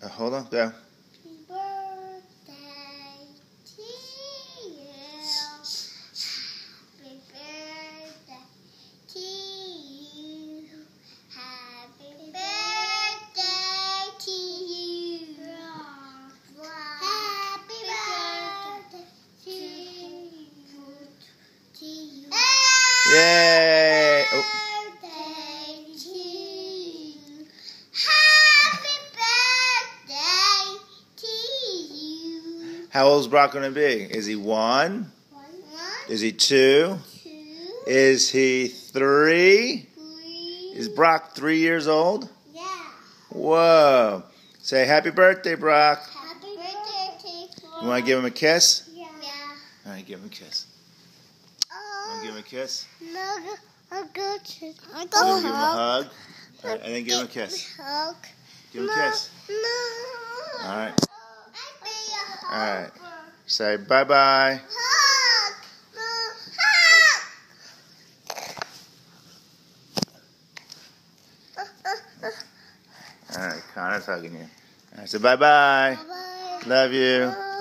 Hold on, go. Birthday to you. Happy birthday to you. Happy birthday to you. Happy birthday to you. Yay! Oh. How old is Brock going to be? Is he 1? Is he 2? Is he 3? Is Brock 3 years old? Yeah. Whoa. Say happy birthday, Brock. Happy birthday. You want to give him a kiss? Yeah. All right, give him a kiss. Want to give him a kiss? No, I'll go to. Give him a hug. All right, and then give him a kiss. Hug. Give him a kiss. No. All right. All All right. Say bye-bye. Hug. Hug. All right, Connor's hugging you. All right, say bye-bye. Bye-bye. Love you.